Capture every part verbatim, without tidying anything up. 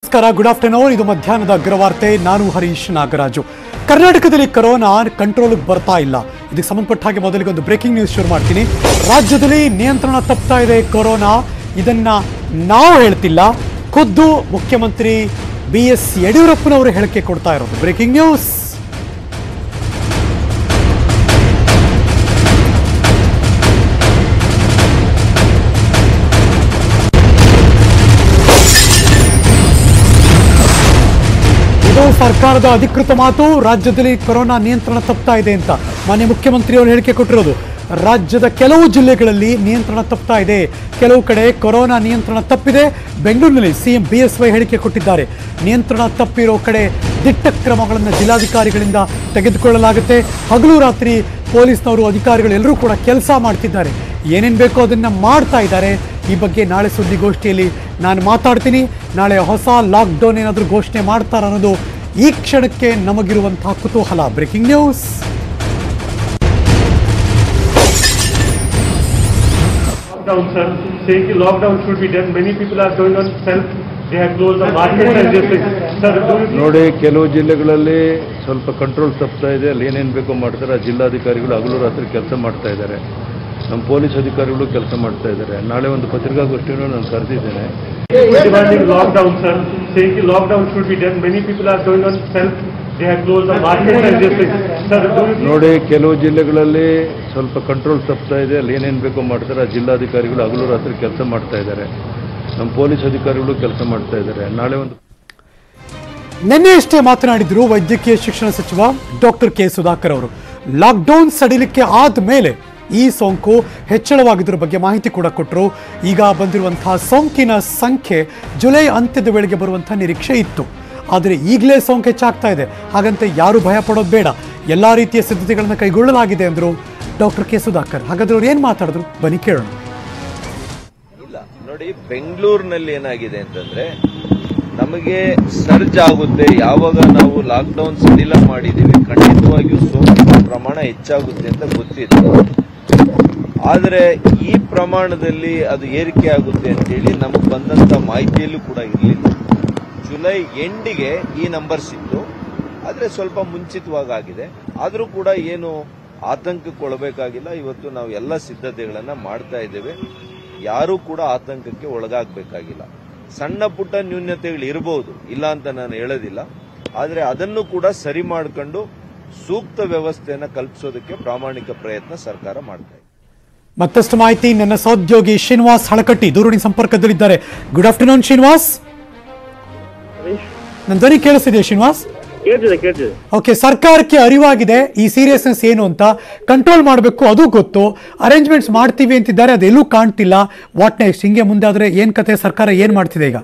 ನಮಸ್ಕಾರ, good afternoon. ಇದು ಮಧ್ಯಾಹ್ನದ ಅಗ್ರವಾರ್ತೆ. ನಾನು ಹರೀಶ್ ನಾಗರಾಜು. ಕರ್ನಾಟಕದಲ್ಲಿ ಕೊರೋನಾ ಕಂಟ್ರೋಲ್ಗೆ ಬರ್ತಾ ಇಲ್ಲ. ಇದಕ್ಕೆ ಸಂಬಂಧಪಟ್ಟ ಹಾಗೆ ಮೊದಲಿಗೆ ಒಂದು ಬ್ರೇಕಿಂಗ್ ನ್ಯೂಸ್ ಶುರು ಮಾಡ್ತೀನಿ. ರಾಜ್ಯದಲ್ಲಿ ನಿಯಂತ್ರಣ ತಪ್ತಾ ಇದೆ ಕೊರೋನಾ. ಇದನ್ನ ನಾವು ಹೇಳ್ತಿಲ್ಲ, ಖುದ್ದು ಮುಖ್ಯಮಂತ್ರಿ ಬಿ ಎಸ್ ಯಡಿಯೂರಪ್ಪನವರು ಹೇಳಿಕೆ ಕೊಡ್ತಾ ಇರೋದು. Breaking news. ಇದು ಸರ್ಕಾರದ ಅಧಿಕೃತ ಮಾತು. ರಾಜ್ಯದಲ್ಲಿ ಕೊರೋನಾ ನಿಯಂತ್ರಣ ತಪ್ತಾ ಇದೆ ಅಂತ ಮಾನ್ಯ ಮುಖ್ಯಮಂತ್ರಿಯವರು ಹೇಳಿಕೆ ಕೊಟ್ಟಿರೋದು. ರಾಜ್ಯದ ಕೆಲವು ಜಿಲ್ಲೆಗಳಲ್ಲಿ ನಿಯಂತ್ರಣ ತಪ್ತಾ ಇದೆ, ಕೆಲವು ಕಡೆ ಕೊರೋನಾ ನಿಯಂತ್ರಣ ತಪ್ಪಿದೆ. ಬೆಂಗಳೂರಿನಲ್ಲಿ ಸಿಎಂ ಬಿ ಎಸ್ ವೈ ಹೇಳಿಕೆ ಕೊಟ್ಟಿದ್ದಾರೆ. ನಿಯಂತ್ರಣ ತಪ್ಪಿರೋ ಕಡೆ ದಿಟ್ಟ ಕ್ರಮಗಳನ್ನು ಜಿಲ್ಲಾಧಿಕಾರಿಗಳಿಂದ ತೆಗೆದುಕೊಳ್ಳಲಾಗುತ್ತೆ. ಹಗಲು ರಾತ್ರಿ ಪೊಲೀಸ್ನವರು, ಅಧಿಕಾರಿಗಳು ಎಲ್ಲರೂ ಕೂಡ ಕೆಲಸ ಮಾಡ್ತಿದ್ದಾರೆ. ಏನೇನು ಬೇಕೋ ಅದನ್ನು ಮಾಡ್ತಾ ಇದ್ದಾರೆ. ಈ ಬಗ್ಗೆ ನಾಳೆ ಸುದ್ದಿಗೋಷ್ಠಿಯಲ್ಲಿ ನಾನು ಮಾತಾಡ್ತೀನಿ. ನಾಳೆ ಹೊಸ ಲಾಕ್ಡೌನ್ ಏನಾದರೂ ಘೋಷಣೆ ಮಾಡ್ತಾರೆ ಅನ್ನೋದು ಈ ಕ್ಷಣಕ್ಕೆ ನಮಗಿರುವಂತಹ ಕುತೂಹಲ. Breaking news. Lockdown, sir. Saying the lockdown should be done. Many people are going on self. They have closed the markets and just sir. ನೋಡಿ, ಕೆಲವು ಜಿಲ್ಲೆಗಳಲ್ಲಿ ಸ್ವಲ್ಪ ಕಂಟ್ರೋಲ್ ತಪ್ತಾ ಇದೆ. ಅಲ್ಲಿ ಏನೇನು ಬೇಕೋ ಮಾಡ್ತಾರೆ. ಆ ಜಿಲ್ಲಾಧಿಕಾರಿಗಳು ಹಗಲು ರಾತ್ರಿ ಕೆಲಸ ಮಾಡ್ತಾ ಇದ್ದಾರೆ. ನಮ್ಮ ಪೊಲೀಸ್ ಅಧಿಕಾರಿಗಳು ಕೆಲಸ ಮಾಡ್ತಾ ಇದ್ದಾರೆ. ನಾಳೆ ಒಂದು ಪತ್ರಿಕಾಗೋಷ್ಠಿಯನ್ನು ನಾನು ಕರೆದಿದ್ದೇನೆ. Demanding lockdown, sir. Saying the lockdown should be done. Many people are going on self. They have closed the markets and just sir. ನೋಡಿ, ಕೆಲವು ಜಿಲ್ಲೆಗಳಲ್ಲಿ ಸ್ವಲ್ಪ ಕಂಟ್ರೋಲ್ ತಪ್ತಾ ಇದೆ. ಅಲ್ಲಿ ಏನೇನು ಬೇಕೋ ಮಾಡ್ತಾರೆ. ಆ ಜಿಲ್ಲಾಧಿಕಾರಿಗಳು ಹಗಲು ರಾತ್ರಿ ಕೆಲಸ ಮಾಡ್ತಾ ಇದ್ದಾರೆ. ನಮ್ಮ ಪೊಲೀಸ್ ಅಧಿಕಾರಿಗಳು ಕೆಲಸ ಮಾಡ್ತಾ ಇದ್ದಾರೆ. ನಾಳೆ ಒಂದು ನಿನ್ನೆಯಷ್ಟೇ ಮಾತನಾಡಿದ್ರು ವೈದ್ಯಕೀಯ ಶಿಕ್ಷಣ ಸಚಿವ ಡಾಕ್ಟರ್ ಕೆ ಸುಧಾಕರ್ ಅವರು. ಲಾಕ್ಡೌನ್ ಸಡಿಲಿಕೆ ಆದ ಮೇಲೆ ಈ ಸೋಂಕು ಹೆಚ್ಚಳವಾಗಿದ್ದರ ಬಗ್ಗೆ ಮಾಹಿತಿ ಕೂಡ ಕೊಟ್ಟರು. ಈಗ ಬಂದಿರುವಂತಹ ಸೋಂಕಿನ ಸಂಖ್ಯೆ ಜುಲೈ ಅಂತ್ಯದ ವೇಳೆಗೆ ಬರುವಂತಹ ನಿರೀಕ್ಷೆ ಇತ್ತು. ಆದರೆ ಈಗಲೇ ಸೋಂಕು ಹೆಚ್ಚಾಗ್ತಾ ಇದೆ. ಹಾಗಂತ ಯಾರು ಭಯ ಪಡೋದು ಬೇಡ, ಎಲ್ಲ ರೀತಿಯ ಸಿದ್ಧತೆಗಳನ್ನು ಕೈಗೊಳ್ಳಲಾಗಿದೆ ಎಂದರು ಡಾಕ್ಟರ್ ಕೆ ಸುಧಾಕರ್. ಹಾಗಾದ್ರೆ ಅವ್ರು ಏನು ಮಾತಾಡಿದ್ರು ಬನ್ನಿ ಕೇಳೋಣ. ಇಲ್ಲ ನೋಡಿ, ಬೆಂಗಳೂರಿನಲ್ಲಿ ಏನಾಗಿದೆ ಅಂತಂದ್ರೆ, ನಮಗೆ ಸರ್ಜ್ ಆಗುತ್ತೆ. ಯಾವಾಗ ನಾವು ಲಾಕ್ಡೌನ್ ಸಡಿಲ ಮಾಡಿದ್ದೀವಿ, ಖಂಡಿತವಾಗಿಯೂ ಸೋಂಕಿನ ಪ್ರಮಾಣ ಹೆಚ್ಚಾಗುತ್ತೆ ಅಂತ ಗೊತ್ತಿತ್ತು. ಆದರೆ ಈ ಪ್ರಮಾಣದಲ್ಲಿ ಅದು ಏರಿಕೆ ಆಗುತ್ತೆ ಅಂತೇಳಿ ನಮಗೆ ಬಂದಂತ ಮಾಹಿತಿಯಲ್ಲೂ ಕೂಡ ಇರಲಿಲ್ಲ. ಜುಲೈ ಎಂಡಿಗೆ ಈ ನಂಬರ್ಸ್ ಇತ್ತು, ಆದರೆ ಸ್ವಲ್ಪ ಮುಂಚಿತವಾಗಿದೆ. ಆದರೂ ಕೂಡ ಏನು ಆತಂಕಕ್ಕೊಳಬೇಕಾಗಿಲ್ಲ. ಇವತ್ತು ನಾವು ಎಲ್ಲ ಸಿದ್ಧತೆಗಳನ್ನು ಮಾಡ್ತಾ ಇದ್ದೇವೆ. ಯಾರೂ ಕೂಡ ಆತಂಕಕ್ಕೆ ಒಳಗಾಗಬೇಕಾಗಿಲ್ಲ. ಸಣ್ಣ ಪುಟ್ಟ ನ್ಯೂನತೆಗಳು ಇರಬಹುದು, ಇಲ್ಲ ಅಂತ ನಾನು ಹೇಳೋದಿಲ್ಲ. ಆದರೆ ಅದನ್ನು ಕೂಡ ಸರಿ ಮಾಡಿಕೊಂಡು ಸೂಕ್ತ ವ್ಯವಸ್ಥೆಯನ್ನು ಕಲ್ಪಿಸೋದಕ್ಕೆ ಪ್ರಾಮಾಣಿಕ ಪ್ರಯತ್ನ ಸರ್ಕಾರ ಮಾಡ್ತಾ ಇದೆ. ಮತ್ತಷ್ಟು ಮಾಹಿತಿ ನನ್ನ ಸಹೋದ್ಯೋಗಿ ಶ್ರೀನಿವಾಸ್ ಹಳಕಟ್ಟಿ ದೂರವಾಣಿ ಸಂಪರ್ಕದಲ್ಲಿದ್ದಾರೆ. Good afternoon Srinivas. ನನ್ನ ಧ್ವನಿ ಕೇಳಿಸ್ತಿದೆ ಶ್ರೀನಿವಾಸ್? ಓಕೆ, ಸರ್ಕಾರಕ್ಕೆ ಅರಿವಾಗಿದೆ ಈ ಸೀರಿಯಸ್ನೆಸ್ ಏನು ಅಂತ. ಕಂಟ್ರೋಲ್ ಮಾಡಬೇಕು, ಅದು ಗೊತ್ತು. ಅರೇಂಜ್ಮೆಂಟ್ಸ್ ಮಾಡ್ತೀವಿ ಅಂತಿದ್ದಾರೆ, ಅದೆಲ್ಲೂ ಕಾಣ್ತಿಲ್ಲ. What next? ಹಿಂಗೆ ಮುಂದೆ ಆದ್ರೆ ಏನ್ ಕತೆ? ಸರ್ಕಾರ ಏನ್ ಮಾಡ್ತಿದೆ ಈಗ?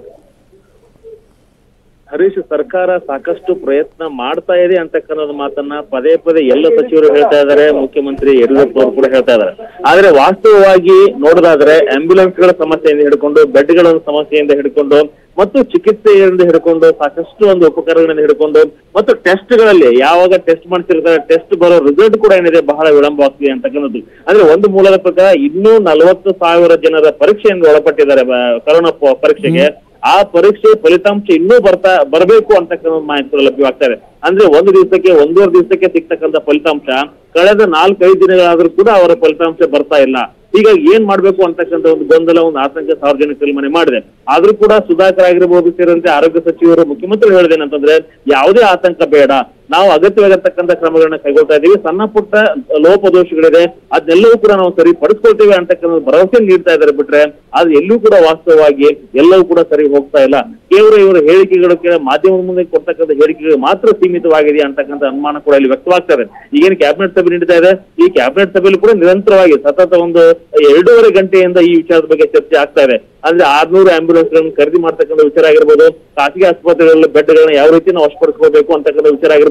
ಹರೀಶ್, ಸರ್ಕಾರ ಸಾಕಷ್ಟು ಪ್ರಯತ್ನ ಮಾಡ್ತಾ ಇದೆ ಅಂತಕ್ಕನ್ನೋದು ಮಾತನ್ನ ಪದೇ ಪದೇ ಎಲ್ಲ ಸಚಿವರು ಹೇಳ್ತಾ ಇದ್ದಾರೆ. ಮುಖ್ಯಮಂತ್ರಿ ಯಡಿಯೂರಪ್ಪ ಅವರು ಕೂಡ ಹೇಳ್ತಾ ಇದ್ದಾರೆ. ಆದ್ರೆ ವಾಸ್ತವವಾಗಿ ನೋಡೋದಾದ್ರೆ ಆಂಬ್ಯುಲೆನ್ಸ್ ಗಳ ಸಮಸ್ಯೆಯಿಂದ ಹಿಡ್ಕೊಂಡು, ಬೆಡ್ಗಳ ಸಮಸ್ಯೆಯಿಂದ ಹಿಡ್ಕೊಂಡು, ಮತ್ತು ಚಿಕಿತ್ಸೆಯಿಂದ ಹಿಡ್ಕೊಂಡು, ಸಾಕಷ್ಟು ಒಂದು ಉಪಕರಣಗಳಿಂದ ಹಿಡ್ಕೊಂಡು, ಮತ್ತು ಟೆಸ್ಟ್ ಗಳಲ್ಲಿ ಯಾವಾಗ ಟೆಸ್ಟ್ ಮಾಡ್ತಿರ್ತಾರೆ, ಟೆಸ್ಟ್ ಬರೋ ರಿಸಲ್ಟ್ ಕೂಡ ಏನಿದೆ ಬಹಳ ವಿಳಂಬ ಆಗ್ತಿದೆ ಅಂತಕ್ಕನ್ನೋದು. ಅಂದ್ರೆ ಒಂದು ಮೂಲದ ಪ್ರಕಾರ ಇನ್ನೂ ನಲವತ್ತು ಸಾವಿರ ಜನರ ಪರೀಕ್ಷೆಯಿಂದ ಒಳಪಟ್ಟಿದ್ದಾರೆ ಕೊರೋನಾ ಪರೀಕ್ಷೆಗೆ. ಆ ಪರೀಕ್ಷೆ ಫಲಿತಾಂಶ ಇನ್ನೂ ಬರ್ತಾ ಬರಬೇಕು ಅಂತಕ್ಕಂಥ ಮಾಹಿತಿ ಲಭ್ಯವಾಗ್ತಾ ಇದೆ. ಅಂದ್ರೆ ಒಂದು ದಿವಸಕ್ಕೆ ಒಂದೂವರೆ ದಿವಸಕ್ಕೆ ಸಿಗ್ತಕ್ಕಂಥ ಫಲಿತಾಂಶ ಕಳೆದ ನಾಲ್ಕೈದು ದಿನಗಳಾದ್ರೂ ಕೂಡ ಅವರ ಫಲಿತಾಂಶ ಬರ್ತಾ ಇಲ್ಲ. ಹೀಗಾಗಿ ಏನ್ ಮಾಡ್ಬೇಕು ಅಂತಕ್ಕಂಥ ಒಂದು ಗೊಂದಲ, ಒಂದು ಆತಂಕ ಸಾರ್ವಜನಿಕರಲ್ಲಿ ಮನೆ ಮಾಡಿದೆ. ಆದ್ರೂ ಕೂಡ ಸುಧಾಕರ್ ಆಗಿರ್ಬೋದು, ಸೇರಿದಂತೆ ಆರೋಗ್ಯ ಸಚಿವರು, ಮುಖ್ಯಮಂತ್ರಿ ಹೇಳಿದೇನಂತಂದ್ರೆ ಯಾವುದೇ ಆತಂಕ ಬೇಡ, ನಾವು ಅಗತ್ಯವಾಗಿರ್ತಕ್ಕಂಥ ಕ್ರಮಗಳನ್ನ ಕೈಗೊಳ್ತಾ ಇದ್ದೀವಿ. ಸಣ್ಣ ಪುಟ್ಟ ಲೋಪದೋಷಗಳಿದೆ, ಅದನ್ನೆಲ್ಲವೂ ಕೂಡ ನಾವು ಸರಿ ಪಡಿಸ್ಕೊಳ್ತೇವೆ ಅಂತಕ್ಕಂಥ ಭರವಸೆ ನೀಡ್ತಾ ಇದ್ದಾರೆ. ಬಿಟ್ರೆ ಅದು ಎಲ್ಲೂ ಕೂಡ ವಾಸ್ತವವಾಗಿ ಎಲ್ಲವೂ ಕೂಡ ಸರಿ ಹೋಗ್ತಾ ಇಲ್ಲ. ಕೇವಲ ಇವರ ಹೇಳಿಕೆಗಳಿಗೆ, ಮಾಧ್ಯಮದ ಮುಂದೆ ಕೊಡ್ತಕ್ಕಂಥ ಹೇಳಿಕೆಗಳು ಮಾತ್ರ ಸೀಮಿತವಾಗಿದೆ ಅಂತಕ್ಕಂಥ ಅನುಮಾನ ಕೂಡ ಇಲ್ಲಿ ವ್ಯಕ್ತವಾಗ್ತಾ ಇದೆ. ಈಗೇನು ಕ್ಯಾಬಿನೆಟ್ ಸಭೆ ನಡೀತಾ ಇದೆ, ಈ ಕ್ಯಾಬಿನೆಟ್ ಸಭೆಯಲ್ಲಿ ಕೂಡ ನಿರಂತರವಾಗಿ ಸತತ ಒಂದು ಎರಡೂವರೆ ಗಂಟೆಯಿಂದ ಈ ವಿಚಾರದ ಬಗ್ಗೆ ಚರ್ಚೆ ಆಗ್ತಾ ಇದೆ. ಅಂದ್ರೆ ಆರ್ನೂರು ಆಂಬ್ಯುಲೆನ್ಸ್ ಗಳನ್ನು ಖರೀದಿ ಮಾಡ್ತಕ್ಕಂಥ ವಿಚಾರ ಆಗಿರ್ಬೋದು, ಖಾಸಗಿ ಆಸ್ಪತ್ರೆಗಳಲ್ಲಿ ಬೆಡ್ಗಳನ್ನ ಯಾವ ರೀತಿ ನಾವು ವಶಪಡಿಸ್ಕೋಬೇಕು ಅಂತಕ್ಕಂಥ ವಿಚಾರ ಆಗಿರ್ಬೋದು,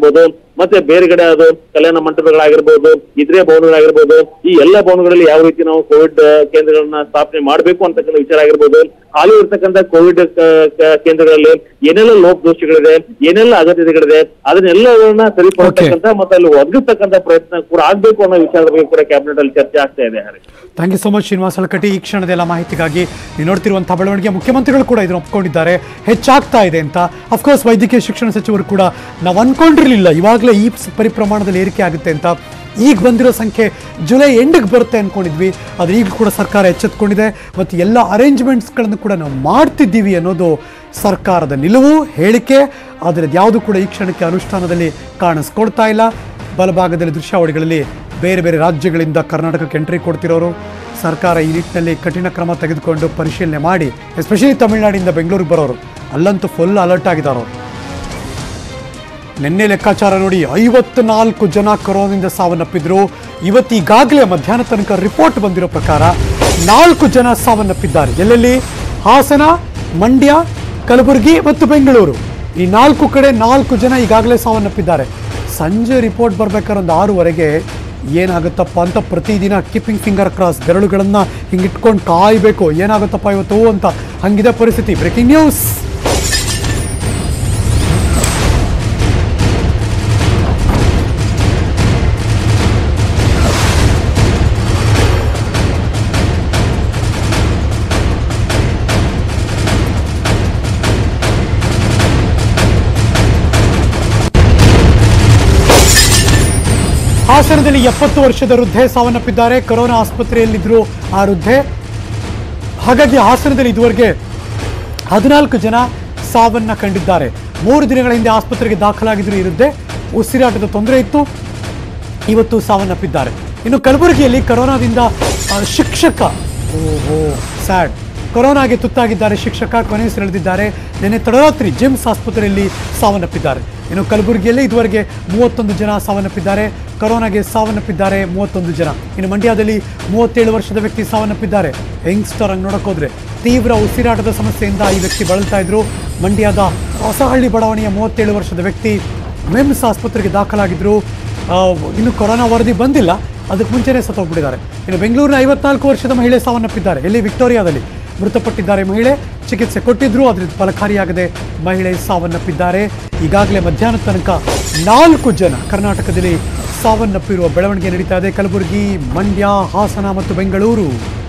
ಆಗಿರ್ಬೋದು, ಮತ್ತೆ ಬೇರೆ ಕಡೆ ಅದು ಕಲ್ಯಾಣ ಮಂಟಪಗಳಾಗಿರ್ಬೋದು, ಇದ್ರೆ ಭವನಗಳಾಗಿರ್ಬೋದು, ಈ ಎಲ್ಲ ಭವನಗಳಲ್ಲಿ ಯಾವ ರೀತಿ ನಾವು ಕೋವಿಡ್ ಕೇಂದ್ರಗಳನ್ನ ಸ್ಥಾಪನೆ ಮಾಡಬೇಕು ಅಂತಕ್ಕಂಥ ವಿಚಾರ ಆಗಿರ್ಬೋದು, ಹಾಲಿ ಇರ್ತಕ್ಕಂಥ ಕೋವಿಡ್ ಕೇಂದ್ರಗಳಲ್ಲಿ ಏನೆಲ್ಲ ಲೋಪದೋಷಗಳಿದೆ, ಏನೆಲ್ಲ ಅಗತ್ಯತೆಗಳಿದೆ, ಅದನ್ನೆಲ್ಲವನ್ನ ಸರಿಪಡಿಸ್ತಕ್ಕಂಥ ಮತ್ತೆ ಅಲ್ಲಿ ಒದಗಿಸ್ತಕ್ಕಂಥ ಪ್ರಯತ್ನ ಕೂಡ ಆಗ್ಬೇಕು ಅನ್ನೋ ವಿಚಾರದ ಬಗ್ಗೆ ಕೂಡ ಕ್ಯಾಬಿನೆಟ್ ಅಲ್ಲಿ ಚರ್ಚೆ ಆಗ್ತಾ ಇದೆ. Thank you so much Srinivas Halakatti. ಈ ಕ್ಷಣದ ಎಲ್ಲ ಮಾಹಿತಿಗಾಗಿ ನೀವು ನೋಡ್ತಿರುವಂತಹ ಬೆಳವಣಿಗೆ ಮುಖ್ಯಮಂತ್ರಿಗಳು ಕೂಡ ಇದನ್ನು ಒಪ್ಕೊಂಡಿದ್ದಾರೆ, ಹೆಚ್ಚಾಗ್ತಾ ಇದೆ ಅಂತ. ಅಫ್ಕೋರ್ಸ್ ವೈದ್ಯಕೀಯ ಶಿಕ್ಷಣ ಸಚಿವರು ಕೂಡ ನಾವು ಅನ್ಕೊಂಡಿರಲಿಲ್ಲ ಇವಾಗಲೇ ಈ ಪರಿಪ್ರಮಾಣದಲ್ಲಿ ಏರಿಕೆ ಆಗುತ್ತೆ ಅಂತ. ಈಗ ಬಂದಿರೋ ಸಂಖ್ಯೆ ಜುಲೈ ಎಂಡಿಗೆ ಬರುತ್ತೆ ಅಂದ್ಕೊಂಡಿದ್ವಿ, ಆದರೆ ಈಗ ಕೂಡ ಸರ್ಕಾರ ಎಚ್ಚೆತ್ಕೊಂಡಿದೆ ಮತ್ತು ಎಲ್ಲ ಅರೇಂಜ್ಮೆಂಟ್ಸ್ಗಳನ್ನು ಕೂಡ ನಾವು ಮಾಡ್ತಿದ್ದೀವಿ ಅನ್ನೋದು ಸರ್ಕಾರದ ನಿಲುವು, ಹೇಳಿಕೆ. ಆದರೆ ಯಾವುದು ಕೂಡ ಈ ಕ್ಷಣಕ್ಕೆ ಅನುಷ್ಠಾನದಲ್ಲಿ ಕಾಣಿಸ್ಕೊಳ್ತಾ ಇಲ್ಲ. ಬಲಭಾಗದಲ್ಲಿ ದೃಶ್ಯಾವಳಿಗಳಲ್ಲಿ ಬೇರೆ ಬೇರೆ ರಾಜ್ಯಗಳಿಂದ ಕರ್ನಾಟಕಕ್ಕೆ ಎಂಟ್ರಿ ಕೊಡ್ತಿರೋರು. ಸರ್ಕಾರ ಈ ನಿಟ್ಟಿನಲ್ಲಿ ಕಠಿಣ ಕ್ರಮ ತೆಗೆದುಕೊಂಡು ಪರಿಶೀಲನೆ ಮಾಡಿ, ಎಸ್ಪೆಷಲಿ ತಮಿಳುನಾಡಿಂದ ಬೆಂಗಳೂರಿಗೆ ಬರೋರು ಅಲ್ಲಂತೂ ಫುಲ್ ಅಲರ್ಟ್ ಆಗಿದ್ದಾರೆ ಅವರು. ನಿನ್ನೆ ಲೆಕ್ಕಾಚಾರ ನೋಡಿ ಐವತ್ನಾಲ್ಕು ಜನ ಕೊರೋನಾದಿಂದ ಸಾವನ್ನಪ್ಪಿದ್ರು. ಇವತ್ತು ಈಗಾಗಲೇ ಮಧ್ಯಾಹ್ನ ತನಕ ರಿಪೋರ್ಟ್ ಬಂದಿರೋ ಪ್ರಕಾರ ನಾಲ್ಕು ಜನ ಸಾವನ್ನಪ್ಪಿದ್ದಾರೆ. ಎಲ್ಲೆಲ್ಲಿ? ಹಾಸನ, ಮಂಡ್ಯ, ಕಲಬುರಗಿ ಮತ್ತು ಬೆಂಗಳೂರು. ಈ ನಾಲ್ಕು ಕಡೆ ನಾಲ್ಕು ಜನ ಈಗಾಗಲೇ ಸಾವನ್ನಪ್ಪಿದ್ದಾರೆ. ಸಂಜೆ ರಿಪೋರ್ಟ್ ಬರ್ಬೇಕಾದ್ರೆ ಒಂದು ಆರೂವರೆಗೆ ಏನಾಗುತ್ತಪ್ಪ ಅಂತ ಪ್ರತಿದಿನ ಕೀಪಿಂಗ್ ಫಿಂಗರ್ ಕ್ರಾಸ್, ಬೆರಳುಗಳನ್ನು ಹಿಂಗಿಟ್ಕೊಂಡು ಕಾಯಬೇಕು, ಏನಾಗುತ್ತಪ್ಪ ಇವತ್ತು ಅಂತ. ಹಂಗಿದೆ ಪರಿಸ್ಥಿತಿ. Breaking news. ಹಾಸನದಲ್ಲಿ ಎಪ್ಪತ್ತು ವರ್ಷದ ವೃದ್ಧೆ ಸಾವನ್ನಪ್ಪಿದ್ದಾರೆ. ಕೊರೋನಾ ಆಸ್ಪತ್ರೆಯಲ್ಲಿದ್ದರು ಆ ವೃದ್ಧೆ. ಹಾಗಾಗಿ ಹಾಸನದಲ್ಲಿ ಇದುವರೆಗೆ ಹದಿನಾಲ್ಕು ಜನ ಸಾವನ್ನ ಕಂಡಿದ್ದಾರೆ. ಮೂರು ದಿನಗಳ ಹಿಂದೆ ಆಸ್ಪತ್ರೆಗೆ ದಾಖಲಾಗಿದ್ರು ಈ ವೃದ್ಧೆ. ಉಸಿರಾಟದ ತೊಂದರೆ ಇತ್ತು, ಇವತ್ತು ಸಾವನ್ನಪ್ಪಿದ್ದಾರೆ. ಇನ್ನು ಕಲಬುರಗಿಯಲ್ಲಿ ಕೊರೋನಾದಿಂದ ಶಿಕ್ಷಕ, ಓಹೋ ಸ್ಯಾಡ್, ಕೊರೋನಾಗೆ ತುತ್ತಾಗಿದ್ದಾರೆ ಶಿಕ್ಷಕ, ಕೊನೆಯುಸಿರೆಳೆದಿದ್ದಾರೆ. ನಿನ್ನೆ ತಡರಾತ್ರಿ ಜಿಮ್ಸ್ ಆಸ್ಪತ್ರೆಯಲ್ಲಿ ಸಾವನ್ನಪ್ಪಿದ್ದಾರೆ. ಇನ್ನು ಕಲಬುರಗಿಯಲ್ಲಿ ಇದುವರೆಗೆ ಮೂವತ್ತೊಂದು ಜನ ಸಾವನ್ನಪ್ಪಿದ್ದಾರೆ. ಕೊರೋನಾಗೆ ಸಾವನ್ನಪ್ಪಿದ್ದಾರೆ ಮೂವತ್ತೊಂದು ಜನ. ಇನ್ನು ಮಂಡ್ಯದಲ್ಲಿ ಮೂವತ್ತೇಳು ವರ್ಷದ ವ್ಯಕ್ತಿ ಸಾವನ್ನಪ್ಪಿದ್ದಾರೆ. ಯಂಗ್ಸ್ಟರ್ ಹಂಗೆ ನೋಡೋಕ್ಕೋದ್ರೆ ತೀವ್ರ ಉಸಿರಾಟದ ಸಮಸ್ಯೆಯಿಂದ ಈ ವ್ಯಕ್ತಿ ಬಳಲ್ತಾ ಇದ್ರು. ಮಂಡ್ಯದ ಹೊಸಹಳ್ಳಿ ಬಡಾವಣೆಯ ಮೂವತ್ತೇಳು ವರ್ಷದ ವ್ಯಕ್ತಿ ಮಿಮ್ಸ್ ಆಸ್ಪತ್ರೆಗೆ ದಾಖಲಾಗಿದ್ದರು. ಇನ್ನು ಕೊರೋನಾ ವರದಿ ಬಂದಿಲ್ಲ, ಅದಕ್ಕೆ ಮುಂಚೆನೇ ಸತ್ತೋಗ್ಬಿಟ್ಟಿದ್ದಾರೆ. ಇನ್ನು ಬೆಂಗಳೂರಿನ ಐವತ್ನಾಲ್ಕು ವರ್ಷದ ಮಹಿಳೆ ಸಾವನ್ನಪ್ಪಿದ್ದಾರೆ. ಎಲ್ಲಿ? ವಿಕ್ಟೋರಿಯಾದಲ್ಲಿ ಮೃತಪಟ್ಟಿದ್ದಾರೆ ಮಹಿಳೆ. ಚಿಕಿತ್ಸೆ ಕೊಟ್ಟಿದ್ರು, ಅದರಿಂದ ಫಲಕಾರಿಯಾಗದೆ ಮಹಿಳೆ ಸಾವನ್ನಪ್ಪಿದ್ದಾರೆ. ಈಗಾಗಲೇ ಮಧ್ಯಾಹ್ನ ತನಕ ನಾಲ್ಕು ಜನ ಕರ್ನಾಟಕದಲ್ಲಿ ಸಾವನ್ನಪ್ಪಿರುವ ಬೆಳವಣಿಗೆ ನಡೀತಾ ಇದೆ. ಕಲಬುರಗಿ, ಮಂಡ್ಯ, ಹಾಸನ ಮತ್ತು ಬೆಂಗಳೂರು.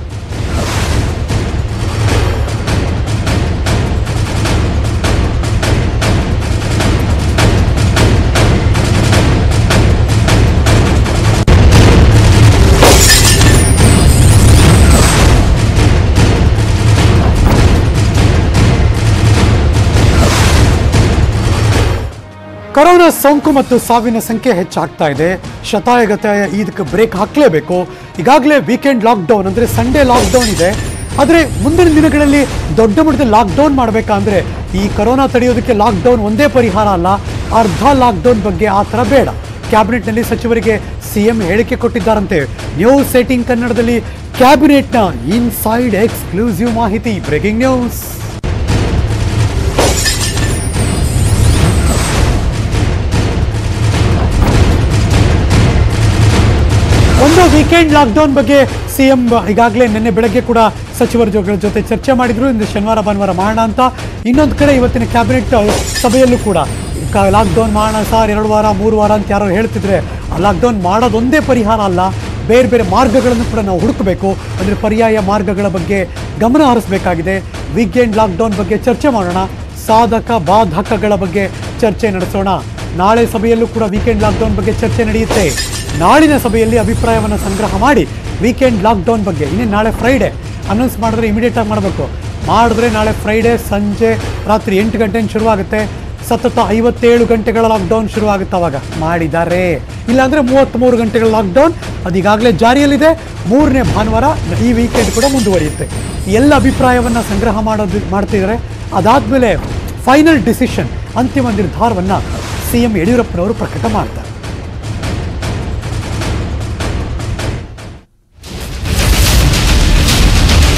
ಕೊರೋನಾ ಸೋಂಕು ಮತ್ತು ಸಾವಿನ ಸಂಖ್ಯೆ ಹೆಚ್ಚಾಗ್ತಾ ಇದೆ. ಶತಾಯಗತಾಯ ಇದಕ್ಕೆ ಬ್ರೇಕ್ ಹಾಕಲೇಬೇಕು. ಈಗಾಗಲೇ ವೀಕೆಂಡ್ ಲಾಕ್ಡೌನ್ ಅಂದರೆ ಸಂಡೇ ಲಾಕ್ಡೌನ್ ಇದೆ. ಆದರೆ ಮುಂದಿನ ದಿನಗಳಲ್ಲಿ ದೊಡ್ಡ ಮಟ್ಟದಲ್ಲಿ ಲಾಕ್ಡೌನ್ ಮಾಡಬೇಕಂದ್ರೆ ಈ ಕೊರೋನಾ ತಡೆಯೋದಕ್ಕೆ ಲಾಕ್ಡೌನ್ ಒಂದೇ ಪರಿಹಾರ ಅಲ್ಲ, ಅರ್ಧ ಲಾಕ್ಡೌನ್ ಬಗ್ಗೆ ಆ ಥರ ಬೇಡ. ಕ್ಯಾಬಿನೆಟ್ನಲ್ಲಿ ಸಚಿವರಿಗೆ ಸಿಎಂ ಹೇಳಿಕೆ ಕೊಟ್ಟಿದ್ದಾರಂತೆ. ನ್ಯೂಸ್ ಏಟೀನ್ ಕನ್ನಡದಲ್ಲಿ ಕ್ಯಾಬಿನೆಟ್ನ ಇನ್ಸೈಡ್ ಎಕ್ಸ್ಕ್ಲೂಸಿವ್ ಮಾಹಿತಿ. Breaking news. ಒಂದು ವೀಕೆಂಡ್ ಲಾಕ್ಡೌನ್ ಬಗ್ಗೆ ಸಿಎಂ ಈಗಾಗಲೇ ನಿನ್ನೆ ಬೆಳಗ್ಗೆ ಕೂಡ ಸಚಿವರ ಜೊತೆ ಚರ್ಚೆ ಮಾಡಿದ್ರು. ಇಂದು ಶನಿವಾರ ಭಾನುವಾರ ಮಾಡೋಣ ಅಂತ. ಇನ್ನೊಂದು ಕಡೆ ಇವತ್ತಿನ ಕ್ಯಾಬಿನೆಟ್ ಸಭೆಯಲ್ಲೂ ಕೂಡ ಲಾಕ್ಡೌನ್ ಮಾಡೋಣ ಸರ್, ಎರಡು ವಾರ ಮೂರು ವಾರ ಅಂತ ಯಾರೋ ಹೇಳ್ತಿದ್ರೆ, ಲಾಕ್ಡೌನ್ ಮಾಡೋದೊಂದೇ ಪರಿಹಾರ ಅಲ್ಲ, ಬೇರೆ ಬೇರೆ ಮಾರ್ಗಗಳನ್ನು ಕೂಡ ನಾವು ಹುಡುಕಬೇಕು. ಅಂದರೆ ಪರ್ಯಾಯ ಮಾರ್ಗಗಳ ಬಗ್ಗೆ ಗಮನ ಹರಿಸಬೇಕಾಗಿದೆ. ವೀಕೆಂಡ್ ಲಾಕ್ಡೌನ್ ಬಗ್ಗೆ ಚರ್ಚೆ ಮಾಡೋಣ, ಸಾಧಕ ಬಾಧಕಗಳ ಬಗ್ಗೆ ಚರ್ಚೆ ನಡೆಸೋಣ. ನಾಳೆ ಸಭೆಯಲ್ಲೂ ಕೂಡ ವೀಕೆಂಡ್ ಲಾಕ್ಡೌನ್ ಬಗ್ಗೆ ಚರ್ಚೆ ನಡೆಯುತ್ತೆ. ನಾಳಿನ ಸಭೆಯಲ್ಲಿ ಅಭಿಪ್ರಾಯವನ್ನು ಸಂಗ್ರಹ ಮಾಡಿ ವೀಕೆಂಡ್ ಲಾಕ್ಡೌನ್ ಬಗ್ಗೆ, ಇನ್ನೇ ನಾಳೆ ಫ್ರೈಡೇ ಅನೌನ್ಸ್ ಮಾಡಿದ್ರೆ ಇಮಿಡಿಯೇಟ್ ಆಗಿ ಮಾಡಬೇಕು. ಮಾಡಿದ್ರೆ ನಾಳೆ ಫ್ರೈಡೇ ಸಂಜೆ ರಾತ್ರಿ ಎಂಟು ಗಂಟೆಯಿಂದ ಶುರುವಾಗುತ್ತೆ. ಸತತ ಐವತ್ತೇಳು ಗಂಟೆಗಳ ಲಾಕ್ಡೌನ್ ಶುರುವಾಗುತ್ತೆ. ಅವಾಗ ಮಾಡಿದ್ದಾರೆ. ಇಲ್ಲಾಂದರೆ ಮೂವತ್ತ್ಮೂರು ಗಂಟೆಗಳ ಲಾಕ್ಡೌನ್ ಅದೀಗಾಗಲೇ ಜಾರಿಯಲ್ಲಿದೆ. ಮೂರನೇ ಭಾನುವಾರ ಈ ವೀಕೆಂಡ್ ಕೂಡ ಮುಂದುವರಿಯುತ್ತೆ. ಎಲ್ಲ ಅಭಿಪ್ರಾಯವನ್ನು ಸಂಗ್ರಹ ಮಾಡೋದು ಮಾಡ್ತಿದ್ದಾರೆ. ಅದಾದಮೇಲೆ ಫೈನಲ್ ಡಿಸಿಷನ್, ಅಂತಿಮ ನಿರ್ಧಾರವನ್ನು ಸಿ ಎಂ ಯಡಿಯೂರಪ್ಪನವರು ಪ್ರಕಟ ಮಾಡ್ತಾರೆ.